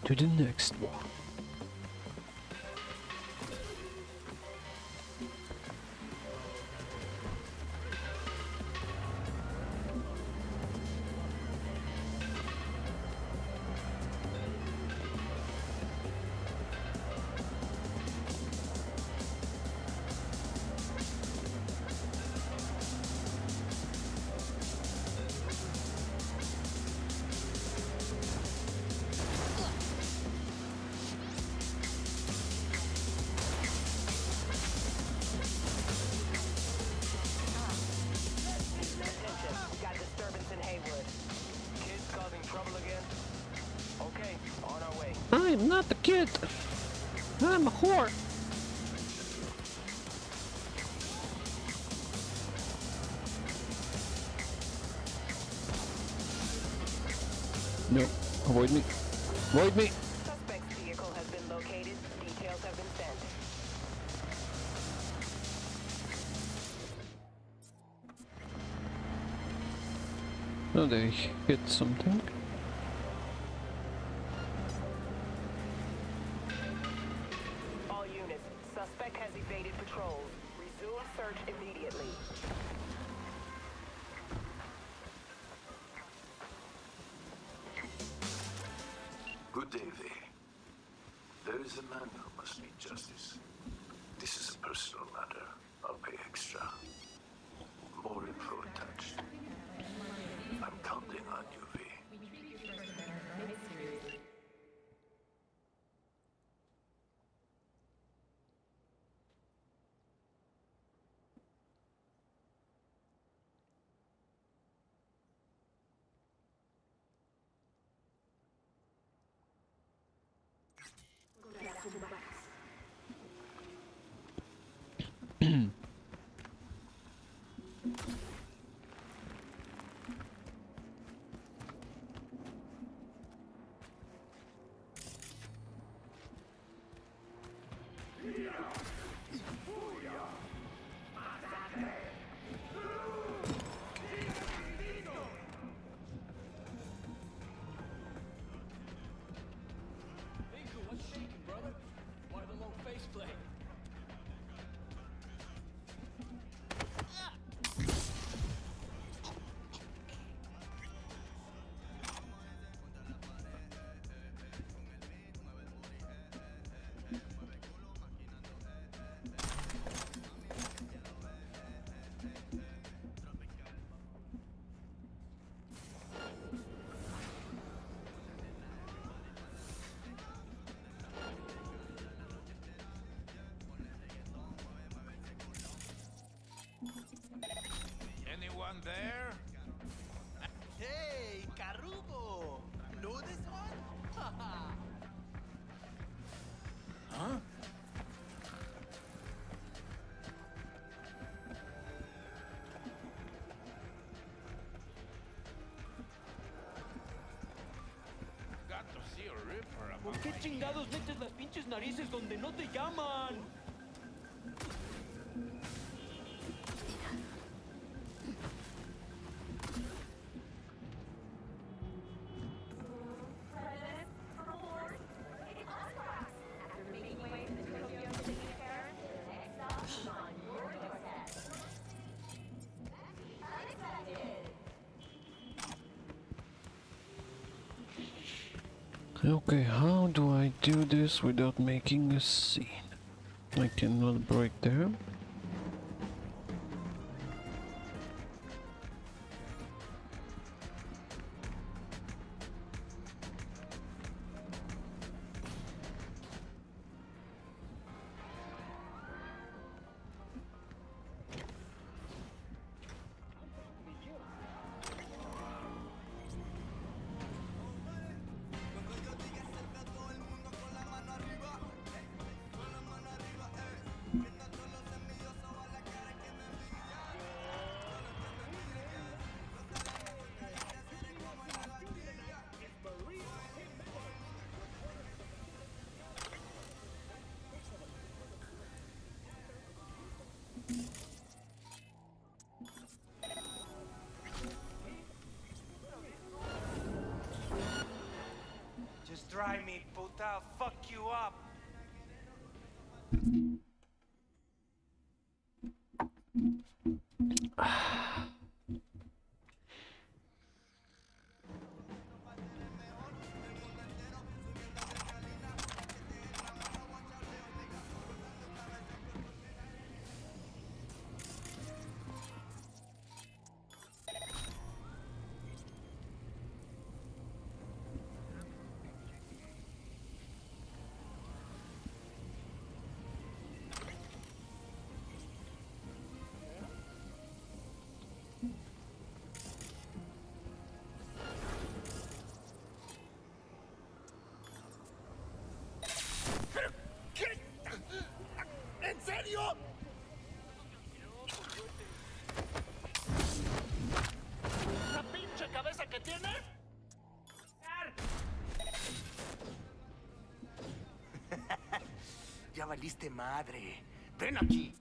to the next one. I'm not a kid. I'm a whore. No, avoid me. Avoid me. Suspect's vehicle has been located. Details have been sent. Oh, they hit something. All units, suspect has evaded patrols. Resume search immediately. Good day, V. There is a man who must meet justice. This is a personal matter. I'll pay extra. More info attached. I'm counting on you, V. What's shaking, brother? Why the long faceplate? Anyone there? Hey, Carubo! Know this one? Huh? Got to see a ripper ¿Por among qué my chingados metes las pinches narices donde no te llaman? Okay, how do I do this without making a scene? I cannot break there. try me, puta. I'll fuck you up. ¿En serio? ¿La pinche cabeza que tiene? Ya valiste madre. Ven aquí.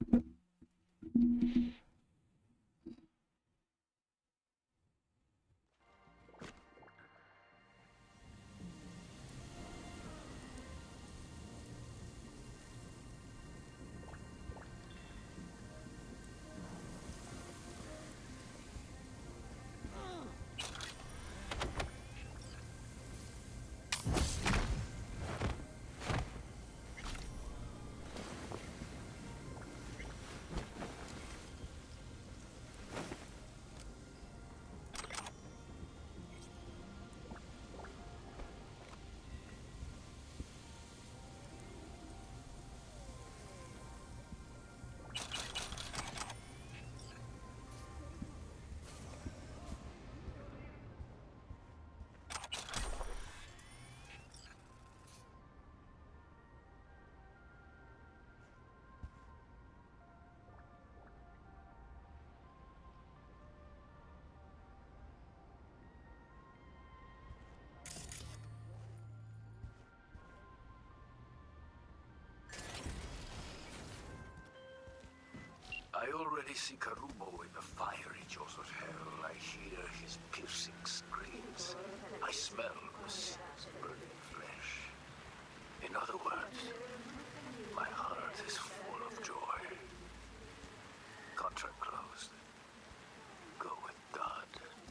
I already see Karumo in the fiery jaws of hell. I hear his piercing screams. I smell Messina's burning flesh. In other words, my heart is full of joy. Contract closed. Go with God.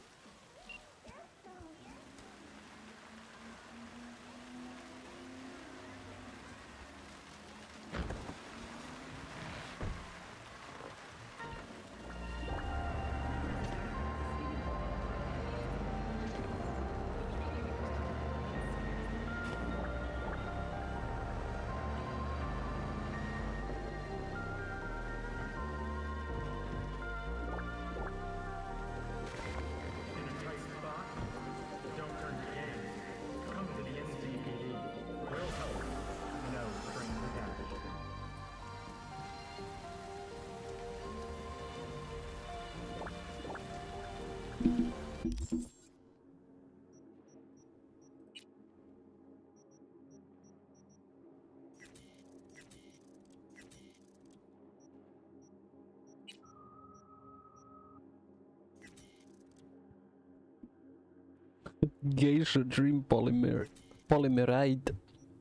Geisha Dream Polymeride.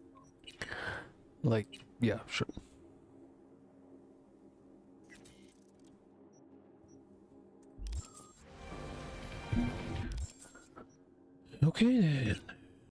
Like, yeah, sure. Okay then.